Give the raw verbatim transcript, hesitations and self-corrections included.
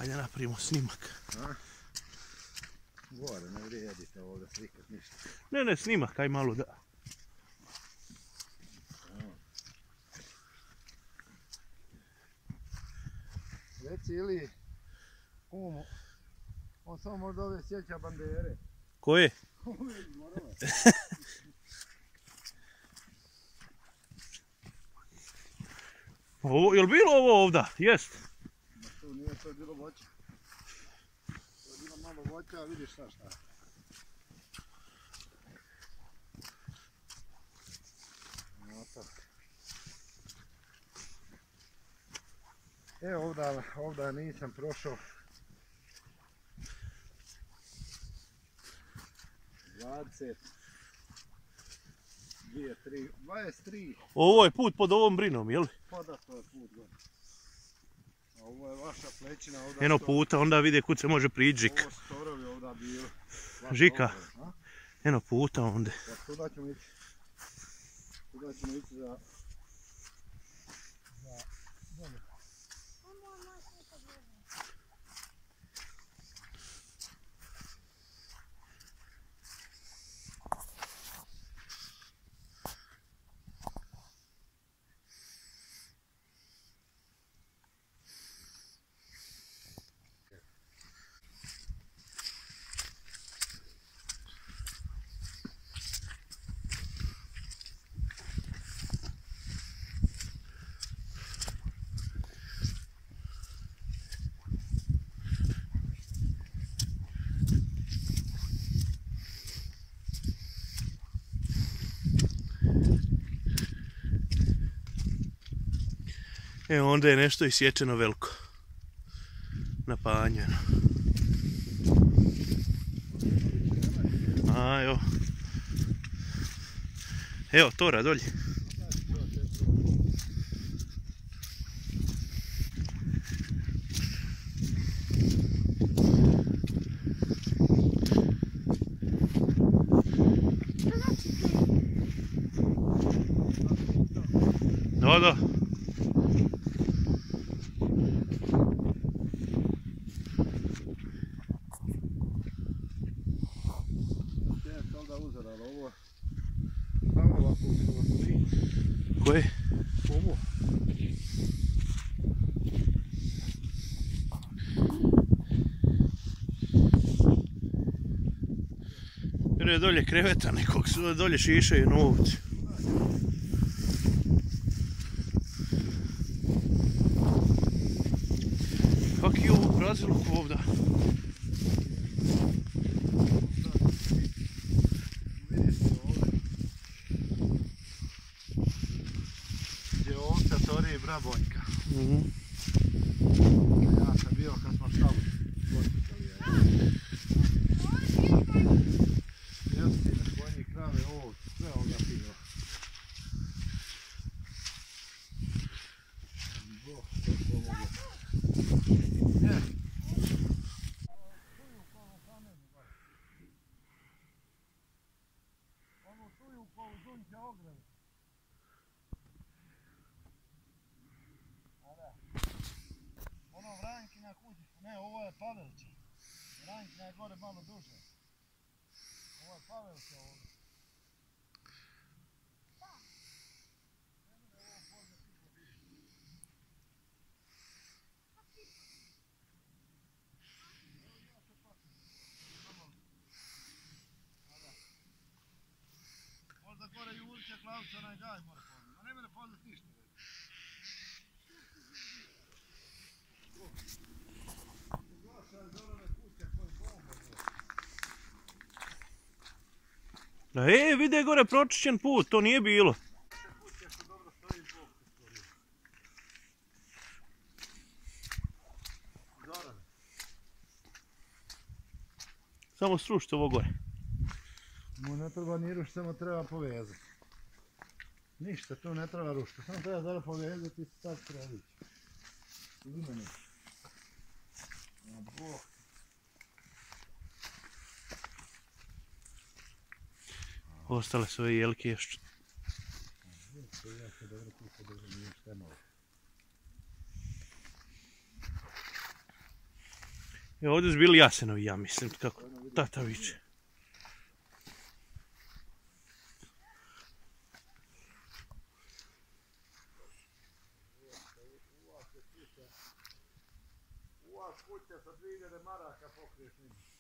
Hajde napravimo snimak. A? Gore, ne vrijedite ovdje slikat ništa. Ne, ne, snimak, aj malo da. Reci ili kumu, on samo možda ove sjeća bandere. Koje? Ove iz Morava. Ovo, jel bilo ovo ovda? Jest. Ma tu nije, to je bilo voće. To je bilo malo voća, a vidiš šta šta. No to. E, ovdje, ovdje nisam prošao. dvadeset, dvije, tri, dvadeset tri. Ovo je put pod ovom brinom, jel? Pa da, to je put gore. A ovo je vaša plećina ovdje. Eno puta, onda vide kud se može prići žik. Ovo storovi ovdje bilo. Žika. Eno puta onda. Pa tuda ćemo ići. Tuda ćemo ići za... za... dolje. E onda je nešto isječeno veliko. Napanjeno. A evo. Evo tora dolje. Da, da. Koje? Ovo. Jer je dolje kreveta nekog, dolje šišaju novci. Kak je ovo prazilo ovdje? Brabonjka. Mm-hmm. Ja sam bio kad smo štalu poticali. Jestine, konji, krave, ovo, sve ovdje bilo. Bog, to pomogu. Je. Ono tuju po uzunke ograde. Ono Vrankina kućica, ne, ovo je Pavelća. Vrankina je gore malo duže. Ovo je Pavelća ovdje. Možda gore Jurića Klavca onaj gaj mora podati, a ne mene podati ništa. E, vide gore pročišćen put, to nije bilo. Samo srušite ovo gore. Mu ne treba ni rušiti, samo treba povezati. Ništa, tu ne treba rušiti, samo treba zara povezati i sad sredići. Ima ništa. Na Bog. Ostale su ove jelke još. To je jako dobro kuće da nije šta novo. E, ovdje su bili jasenovi, ja mislim, kako tata viče. Ova kuća sa dvije hiljade maraka pokriješ njim.